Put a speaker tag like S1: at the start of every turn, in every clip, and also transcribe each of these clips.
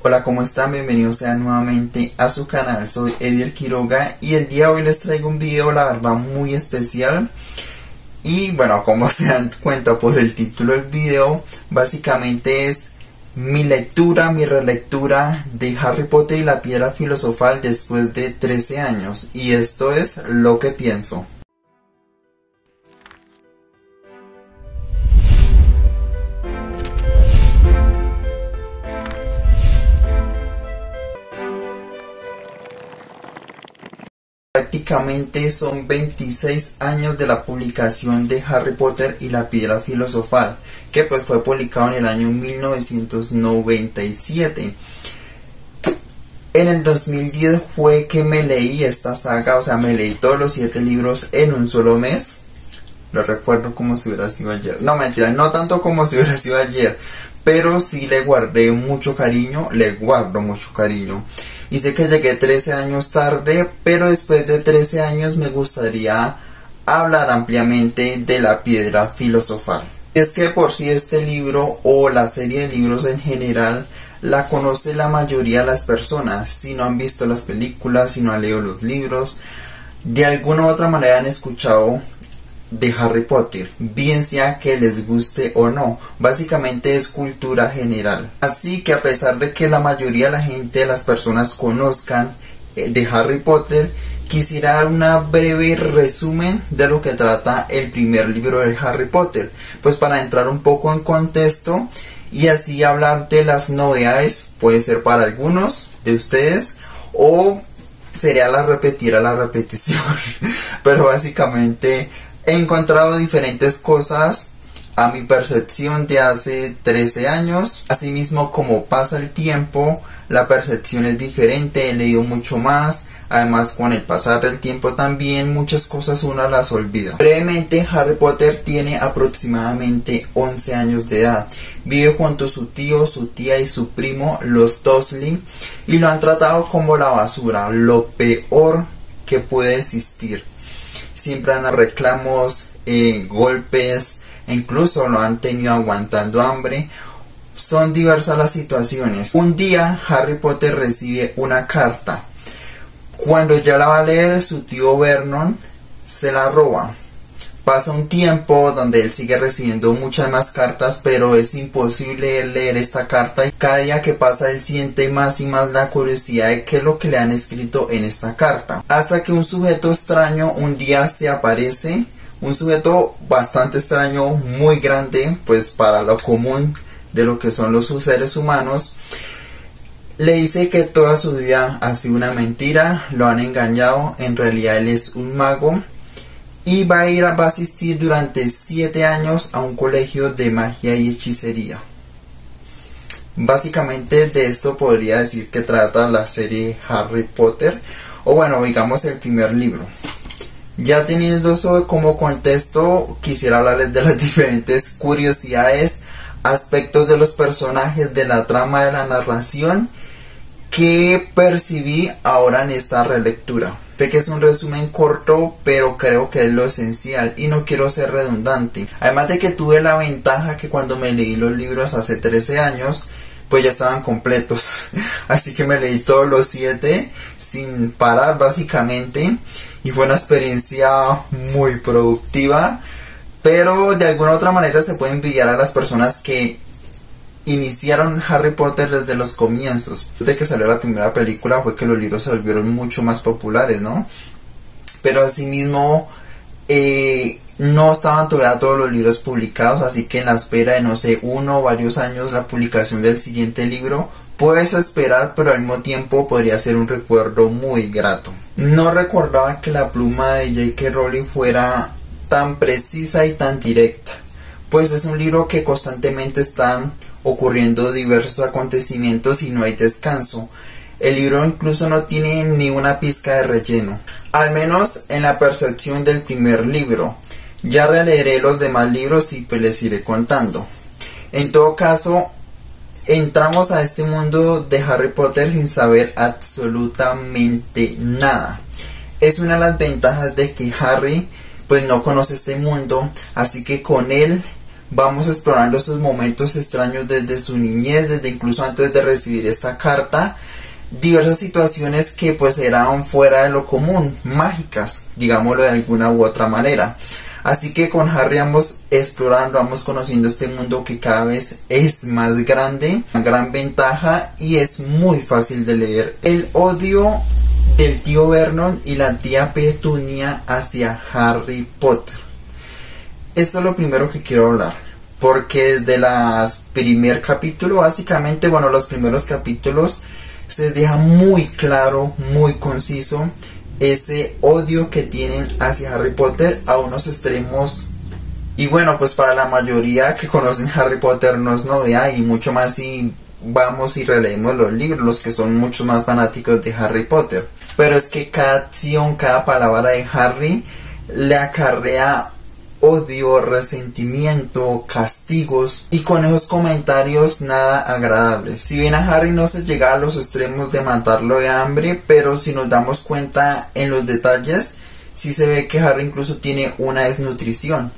S1: Hola, ¿cómo están? Bienvenidos sean nuevamente a su canal. Soy Ediel Quiroga y el día de hoy les traigo un video, la verdad, muy especial. Y bueno, como se dan cuenta por el título del video, básicamente es mi lectura, mi relectura de Harry Potter y la Piedra Filosofal después de 13 años. Y esto es lo que pienso. Prácticamente son 26 años de la publicación de Harry Potter y la Piedra Filosofal, que pues fue publicado en el año 1997. En el 2010 fue que me leí esta saga, o sea, me leí todos los 7 libros en un solo mes. Lo recuerdo como si hubiera sido ayer. No, mentira, no tanto como si hubiera sido ayer, pero sí le guardé mucho cariño, le guardo mucho cariño. Y sé que llegué 13 años tarde, pero después de 13 años me gustaría hablar ampliamente de la Piedra Filosofal. Es que por sí este libro o la serie de libros en general la conoce la mayoría de las personas. Si no han visto las películas, si no han leído los libros, de alguna u otra manera han escuchado de Harry Potter, bien sea que les guste o no. Básicamente es cultura general. Así que a pesar de que la mayoría de la gente, de las personas conozcan de Harry Potter, quisiera dar una breve resumen de lo que trata el primer libro de Harry Potter, pues para entrar un poco en contexto y así hablar de las novedades. Puede ser para algunos de ustedes o sería repetir a la repetición pero básicamente he encontrado diferentes cosas a mi percepción de hace 13 años. Asimismo, como pasa el tiempo, la percepción es diferente, he leído mucho más. Además, con el pasar del tiempo también muchas cosas uno las olvida. Brevemente, Harry Potter tiene aproximadamente 11 años de edad. Vive junto a su tío, su tía y su primo, los Dursley, y lo han tratado como la basura, lo peor que puede existir. Siempre han reclamos, golpes, e incluso lo han tenido aguantando hambre. Son diversas las situaciones. Un día Harry Potter recibe una carta. Cuando ya la va a leer, su tío Vernon se la roba. Pasa un tiempo donde él sigue recibiendo muchas más cartas, pero es imposible leer esta carta. Y cada día que pasa él siente más y más la curiosidad de qué es lo que le han escrito en esta carta. Hasta que un sujeto extraño un día se aparece. Un sujeto bastante extraño, muy grande, pues para lo común de lo que son los seres humanos. Le dice que toda su vida ha sido una mentira, lo han engañado, en realidad él es un mago. Y va a asistir durante 7 años a un colegio de magia y hechicería. Básicamente de esto podría decir que trata la serie Harry Potter, o bueno, digamos el primer libro. Ya teniendo eso como contexto, quisiera hablarles de las diferentes curiosidades, aspectos de los personajes, de la trama de la narración que percibí ahora en esta relectura. Sé que es un resumen corto, pero creo que es lo esencial y no quiero ser redundante. Además de que tuve la ventaja que cuando me leí los libros hace 13 años, pues ya estaban completos. Así que me leí todos los 7 sin parar básicamente. Y fue una experiencia muy productiva. Pero de alguna u otra manera se puede envidiar a las personas que iniciaron Harry Potter desde los comienzos. Desde que salió la primera película fue que los libros se volvieron mucho más populares, ¿no? Pero asimismo no estaban todavía todos los libros publicados, así que en la espera de no sé, 1 o varios años la publicación del siguiente libro, puedes esperar, pero al mismo tiempo podría ser un recuerdo muy grato. No recordaba que la pluma de J.K. Rowling fuera tan precisa y tan directa, pues es un libro que constantemente están ocurriendo diversos acontecimientos y no hay descanso. El libro incluso no tiene ni una pizca de relleno, al menos en la percepción del primer libro. Ya releeré los demás libros y pues les iré contando. En todo caso, entramos a este mundo de Harry Potter sin saber absolutamente nada. Es una de las ventajas de que Harry pues no conoce este mundo, así que con él vamos explorando esos momentos extraños desde su niñez, desde incluso antes de recibir esta carta, diversas situaciones que pues eran fuera de lo común, mágicas, digámoslo de alguna u otra manera. Así que con Harry vamos explorando, vamos conociendo este mundo que cada vez es más grande, una gran ventaja y es muy fácil de leer. El odio del tío Vernon y la tía Petunia hacia Harry Potter. Esto es lo primero que quiero hablar, porque desde el primer capítulo, básicamente, bueno, los primeros capítulos, se deja muy claro, muy conciso, ese odio que tienen hacia Harry Potter a unos extremos. Y bueno, pues para la mayoría que conocen Harry Potter no es novedad, y mucho más si vamos y releemos los libros, los que son mucho más fanáticos de Harry Potter. Pero es que cada acción, cada palabra de Harry le acarrea odio, resentimiento, castigos, y con esos comentarios nada agradables. Si bien a Harry no se llega a los extremos de matarlo de hambre, pero si nos damos cuenta en los detalles, sí se ve que Harry incluso tiene una desnutrición.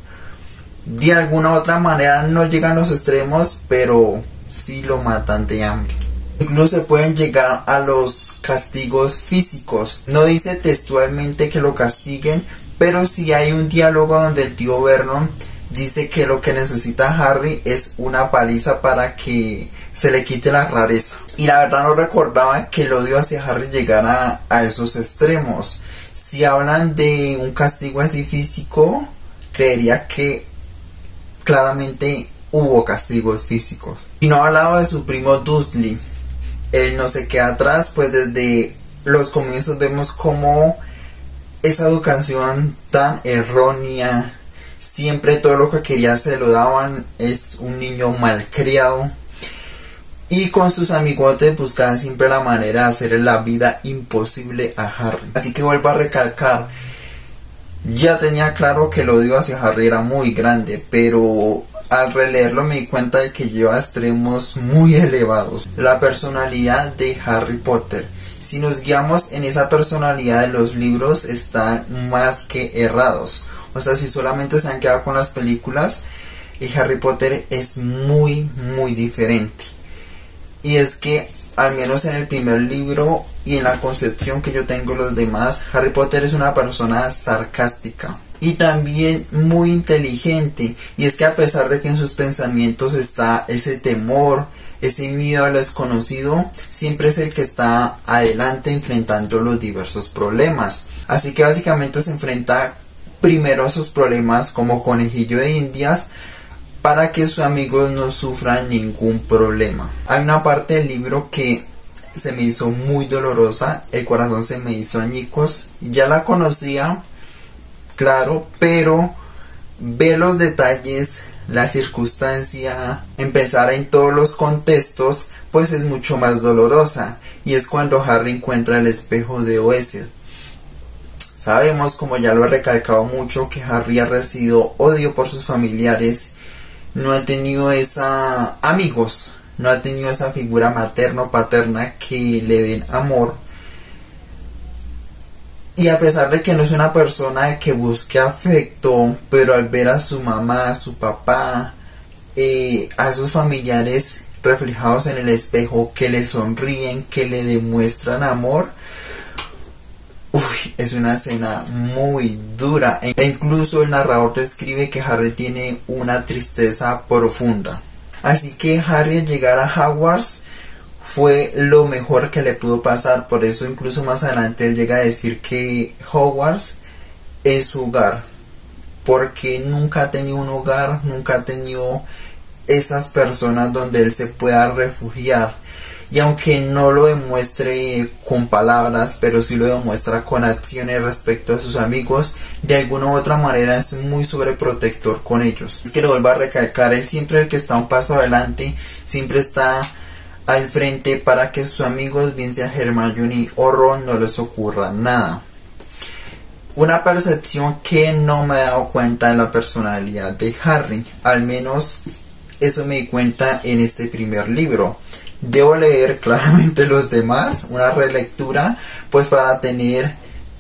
S1: De alguna u otra manera no llegan a los extremos, pero sí lo matan de hambre. Incluso se pueden llegar a los castigos físicos. No dice textualmente que lo castiguen, pero sí hay un diálogo donde el tío Vernon dice que lo que necesita Harry es una paliza para que se le quite la rareza. Y la verdad no recordaba que el odio hacia Harry llegara a esos extremos. Si hablan de un castigo así físico, creería que claramente hubo castigos físicos. Y no ha hablado de su primo Dursley. Él no se queda atrás, pues desde los comienzos vemos cómo esa educación tan errónea, siempre todo lo que quería se lo daban, es un niño malcriado, y con sus amigotes buscaban siempre la manera de hacerle la vida imposible a Harry. Así que vuelvo a recalcar, ya tenía claro que el odio hacia Harry era muy grande, pero al releerlo me di cuenta de que lleva a extremos muy elevados. La personalidad de Harry Potter, si nos guiamos en esa personalidad de los libros, están más que errados. O sea, si solamente se han quedado con las películas, Harry Potter es muy diferente. Y es que, al menos en el primer libro y en la concepción que yo tengo de los demás, Harry Potter es una persona sarcástica y también muy inteligente. Y es que a pesar de que en sus pensamientos está ese temor, ese miedo a lo desconocido, siempre es el que está adelante enfrentando los diversos problemas. Así que básicamente se enfrenta primero a esos problemas como conejillo de indias para que sus amigos no sufran ningún problema. Hay una parte del libro que se me hizo muy dolorosa, el corazón se me hizo añicos. Ya la conocía, claro, pero ver los detalles, la circunstancia, empezar en todos los contextos, pues es mucho más dolorosa. Y es cuando Harry encuentra el espejo de Oesel. Sabemos, como ya lo he recalcado mucho, que Harry ha recibido odio por sus familiares, no ha tenido amigos, no ha tenido esa figura materno-paterna que le den amor. Y a pesar de que no es una persona que busque afecto, pero al ver a su mamá, a su papá, a esos familiares reflejados en el espejo que le sonríen, que le demuestran amor, es una escena muy dura. E incluso el narrador describe que Harry tiene una tristeza profunda. Así que Harry al llegar a Hogwarts fue lo mejor que le pudo pasar. Por eso incluso más adelante él llega a decir que Hogwarts es su hogar, porque nunca ha tenido un hogar, nunca ha tenido esas personas donde él se pueda refugiar. Y aunque no lo demuestre con palabras, pero sí lo demuestra con acciones respecto a sus amigos, de alguna u otra manera es muy sobreprotector con ellos. Es que lo vuelvo a recalcar, él siempre es el que está un paso adelante, siempre está al frente para que sus amigos, bien sea Hermione o Ron, no les ocurra nada. Una percepción que no me he dado cuenta en la personalidad de Harry, al menos eso me di cuenta en este primer libro. Debo leer claramente los demás, una relectura, pues para tener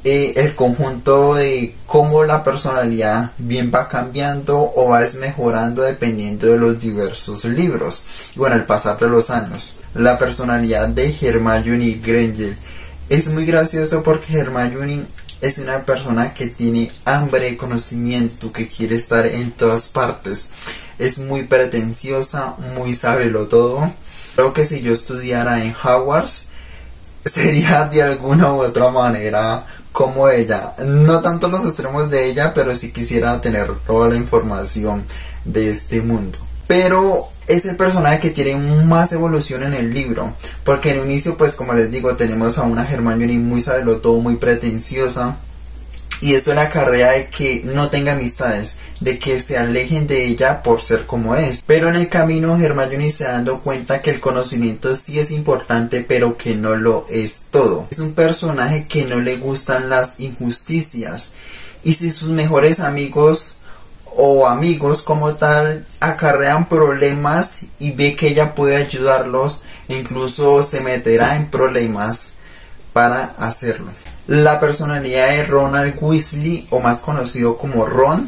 S1: el conjunto de cómo la personalidad bien va cambiando o va desmejorando dependiendo de los diversos libros. Y bueno, al pasar de los años, la personalidad de Hermione Granger es muy gracioso porque Hermione es una persona que tiene hambre de conocimiento, que quiere estar en todas partes. Es muy pretenciosa, muy sabelotodo. Creo que si yo estudiara en Hogwarts sería de alguna u otra manera como ella. No tanto los extremos de ella, pero sí quisiera tener toda la información de este mundo. Pero es el personaje que tiene más evolución en el libro, porque en un inicio, pues como les digo, tenemos a una Hermione muy sabelotodo, muy pretenciosa, y esto le acarrea de que no tenga amistades, de que se alejen de ella por ser como es. Pero en el camino Hermione se dando cuenta que el conocimiento sí es importante, pero que no lo es todo. Es un personaje que no le gustan las injusticias, y si sus mejores amigos o amigos como tal acarrean problemas y ve que ella puede ayudarlos, incluso se meterá en problemas para hacerlo. La personalidad de Ronald Weasley, o más conocido como Ron,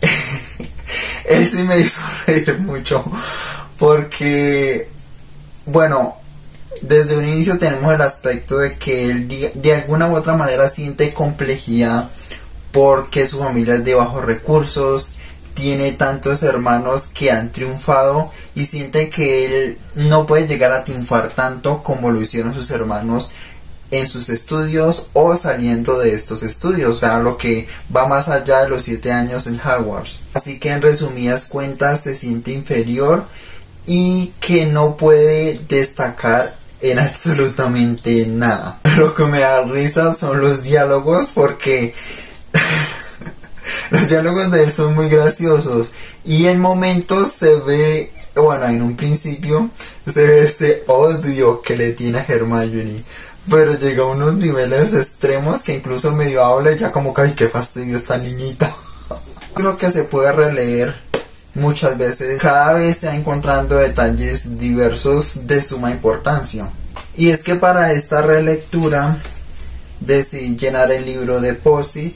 S1: él sí me hizo reír mucho porque, bueno, desde un inicio tenemos el aspecto de que él de alguna u otra manera siente complejidad porque su familia es de bajos recursos, tiene tantos hermanos que han triunfado y siente que él no puede llegar a triunfar tanto como lo hicieron sus hermanos en sus estudios o saliendo de estos estudios, o sea, lo que va más allá de los 7 años en Hogwarts. Así que en resumidas cuentas se siente inferior y que no puede destacar en absolutamente nada. Lo que me da risa son los diálogos porque los diálogos de él son muy graciosos y en momentos se ve, bueno, en un principio se ve ese odio que le tiene a Hermione, pero llega a unos niveles extremos que incluso medio habla y ya como que ay, qué fastidio esta niñita. Creo que se puede releer muchas veces, cada vez se va encontrando detalles diversos de suma importancia. Y es que para esta relectura decidí llenar el libro de post-it.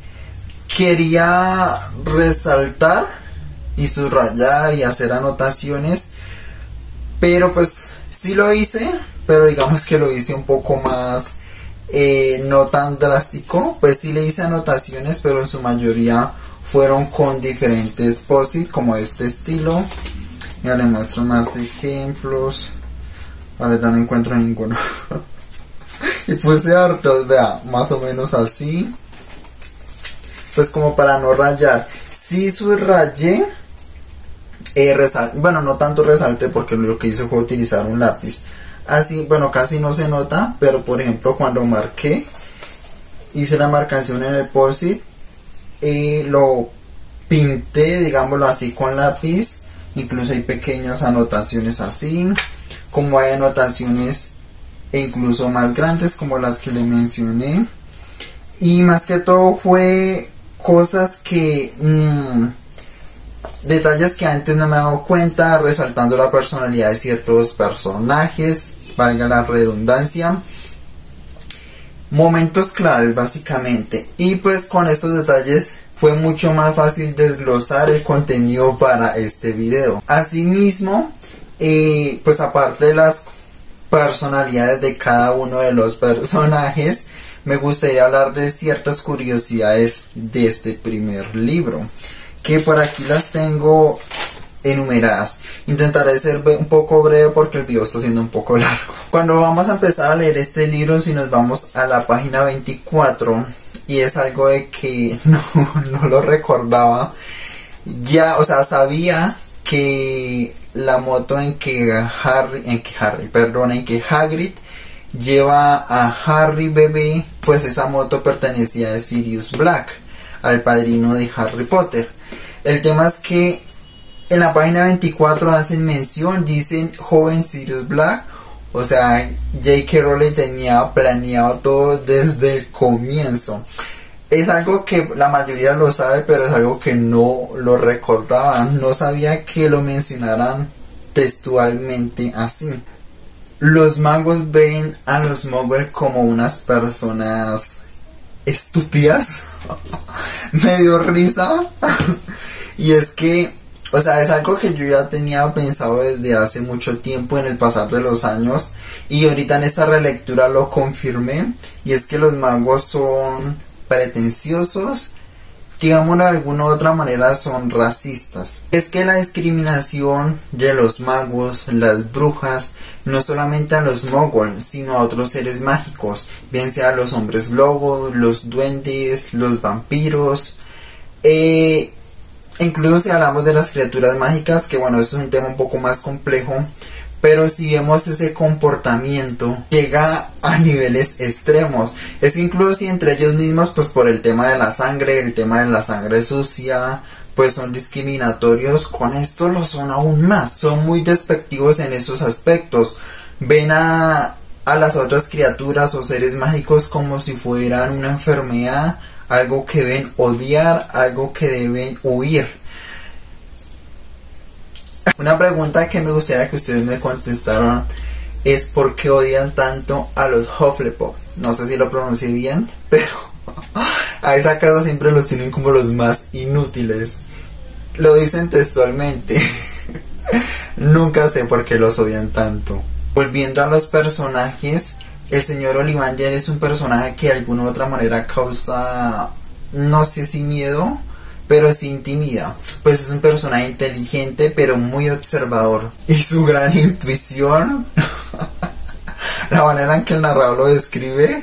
S1: Quería resaltar y subrayar y hacer anotaciones, pero pues sí lo hice, pero digamos que lo hice un poco más no tan drástico. Pues sí le hice anotaciones, pero en su mayoría fueron con diferentes post-it como este estilo. Ya les muestro más ejemplos. Ahora no encuentro ninguno. Y puse hartos, vea, más o menos así. Pues como para no rayar. Sí subrayé, bueno, no tanto resalte porque lo que hice fue utilizar un lápiz. Así, bueno, casi no se nota, pero por ejemplo cuando marqué, hice la marcación en el post-it, lo pinté, digámoslo así, con lápiz. Incluso hay pequeñas anotaciones así, como hay anotaciones incluso más grandes como las que le mencioné. Y más que todo fue cosas que detalles que antes no me he dado cuenta, resaltando la personalidad de ciertos personajes, valga la redundancia, momentos claves básicamente. Y pues con estos detalles fue mucho más fácil desglosar el contenido para este video. Asimismo, pues aparte de las personalidades de cada uno de los personajes, me gustaría hablar de ciertas curiosidades de este primer libro, que por aquí las tengo enumeradas. Intentaré ser un poco breve porque el video está siendo un poco largo. Cuando vamos a empezar a leer este libro, si nos vamos a la página 24, y es algo de que no lo recordaba, ya, o sea, sabía que la moto en que Hagrid lleva a Harry bebé, pues esa moto pertenecía a Sirius Black, al padrino de Harry Potter. El tema es que en la página 24 hacen mención, dicen joven Sirius Black, o sea, J.K. Rowling tenía planeado todo desde el comienzo. Es algo que la mayoría lo sabe, pero es algo que no lo recordaba, no sabía que lo mencionaran textualmente así. Los magos ven a los muggles como unas personas estúpidas. Me dio risa. Y es que, o sea, es algo que yo ya tenía pensado desde hace mucho tiempo en el pasar de los años. Y ahorita en esta relectura lo confirmé. Y es que los magos son pretenciosos, digámoslo de alguna u otra manera, son racistas. Es que la discriminación de los magos, las brujas, no solamente a los moguls, sino a otros seres mágicos, bien sea los hombres lobos, los duendes, los vampiros, incluso si hablamos de las criaturas mágicas, que bueno, esto es un tema un poco más complejo, pero si vemos ese comportamiento, llega a niveles extremos. Es incluso si entre ellos mismos, pues por el tema de la sangre sucia, pues son discriminatorios, con esto lo son aún más. Son muy despectivos en esos aspectos. Ven a las otras criaturas o seres mágicos como si fueran una enfermedad, algo que deben odiar, algo que deben huir. Una pregunta que me gustaría que ustedes me contestaran es ¿por qué odian tanto a los Hufflepuff? No sé si lo pronuncié bien, pero a esa casa siempre los tienen como los más inútiles. Lo dicen textualmente. Nunca sé por qué los odian tanto. Volviendo a los personajes, el señor Ollivander es un personaje que de alguna u otra manera causa, no sé si miedo, pero sí intimida. Pues es un personaje inteligente, pero muy observador. Y su gran intuición, la manera en que el narrador lo describe,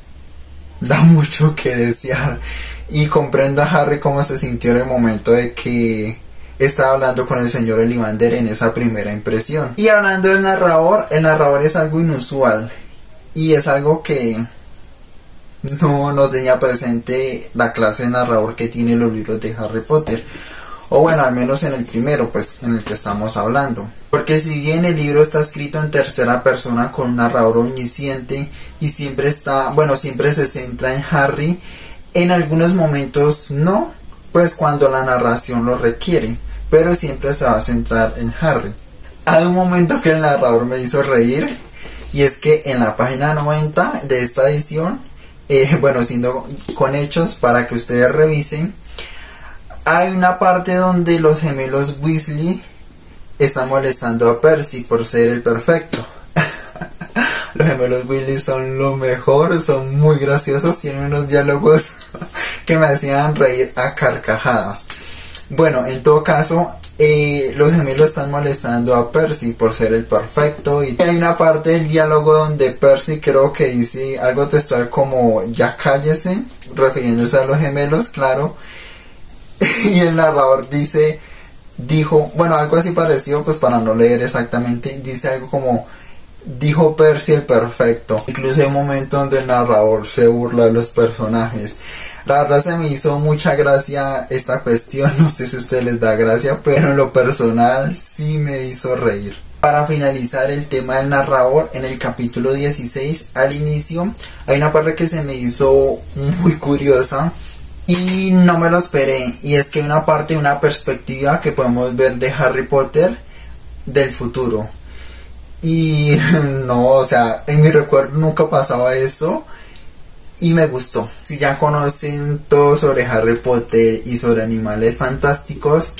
S1: da mucho que desear. Y comprendo a Harry cómo se sintió en el momento de que estaba hablando con el señor Ollivander en esa primera impresión. Y hablando del narrador, el narrador es algo inusual. Y es algo que no tenía presente la clase de narrador que tiene los libros de Harry Potter, o bueno, al menos en el primero, pues en el que estamos hablando, porque si bien el libro está escrito en tercera persona con un narrador omnisciente y siempre se centra en Harry, en algunos momentos no, pues cuando la narración lo requiere, pero siempre se va a centrar en Harry. Hay un momento que el narrador me hizo reír, y es que en la página 90 de esta edición, siendo con hechos para que ustedes revisen, hay una parte donde los gemelos Weasley están molestando a Percy por ser el perfecto. Los gemelos Weasley son lo mejor, son muy graciosos, tienen unos diálogos que me hacían reír a carcajadas. Bueno, en todo caso, los gemelos están molestando a Percy por ser el perfecto, y hay una parte del diálogo donde Percy creo que dice algo textual como ya cállese, refiriéndose a los gemelos, claro, y el narrador dijo, algo así parecido, pues para no leer exactamente, dice algo como dijo Percy el perfecto. Incluso hay un momento donde el narrador se burla de los personajes. La verdad se me hizo mucha gracia esta cuestión, no sé si a ustedes les da gracia, pero en lo personal sí me hizo reír. Para finalizar el tema del narrador, en el capítulo 16, al inicio, hay una parte que se me hizo muy curiosa y no me lo esperé, y es que hay una perspectiva que podemos ver de Harry Potter del futuro. Y no, o sea, en mi recuerdo nunca pasaba eso. Y me gustó. Si ya conocen todo sobre Harry Potter y sobre animales fantásticos,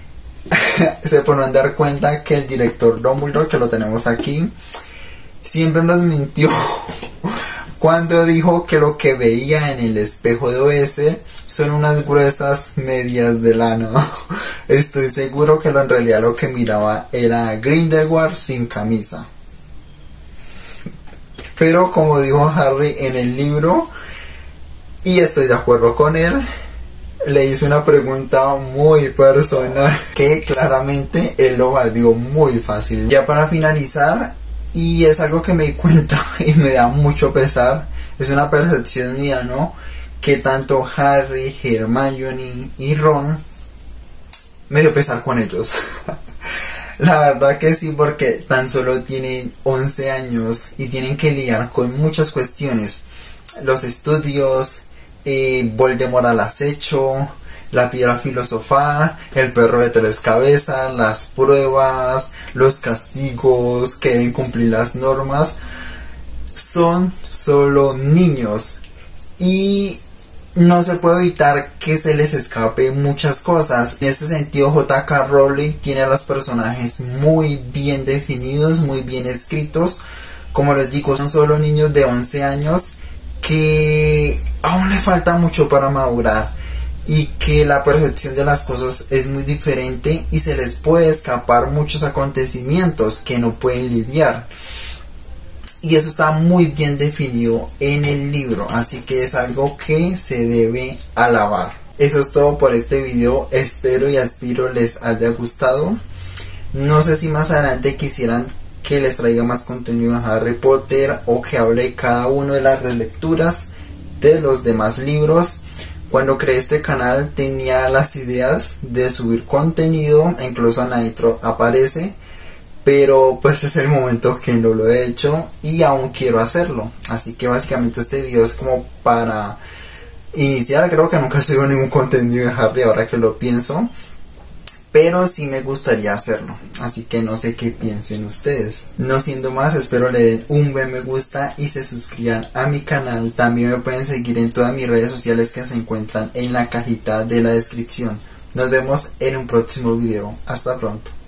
S1: se podrán dar cuenta que el director Dumbledore, que lo tenemos aquí, siempre nos mintió cuando dijo que lo que veía en el espejo de OS son unas gruesas medias de lana. Estoy seguro que en realidad lo que miraba era Grindelwald sin camisa. Pero como dijo Harry en el libro, y estoy de acuerdo con él, le hizo una pregunta muy personal que claramente él lo evadió muy fácil. Ya para finalizar, y es algo que me di cuenta y me da mucho pesar, es una percepción mía, ¿no? Que tanto Harry, Hermione y Ron me dio pesar con ellos. La verdad que sí, porque tan solo tienen 11 años y tienen que lidiar con muchas cuestiones. Los estudios, Voldemort al acecho, la piedra filosofal, el perro de 3 cabezas, las pruebas, los castigos, que deben cumplir las normas. Son solo niños. Y no se puede evitar que se les escape muchas cosas. En ese sentido, J.K. Rowling tiene a los personajes muy bien definidos, muy bien escritos. Como les digo, son solo niños de 11 años que aún le falta mucho para madurar y que la percepción de las cosas es muy diferente y se les puede escapar muchos acontecimientos que no pueden lidiar. Y eso está muy bien definido en el libro, así que es algo que se debe alabar. Eso es todo por este video, espero y aspiro les haya gustado. No sé si más adelante quisieran que les traiga más contenido de Harry Potter o que hable de cada una de las relecturas de los demás libros. Cuando creé este canal tenía las ideas de subir contenido, incluso en la intro aparece, pero pues es el momento que no lo he hecho y aún quiero hacerlo. Así que básicamente este video es como para iniciar. Creo que nunca subido ningún contenido de Harry ahora que lo pienso, pero sí me gustaría hacerlo, así que no sé qué piensen ustedes. No siendo más, espero le den un buen me gusta y se suscriban a mi canal. También me pueden seguir en todas mis redes sociales que se encuentran en la cajita de la descripción. Nos vemos en un próximo video. Hasta pronto.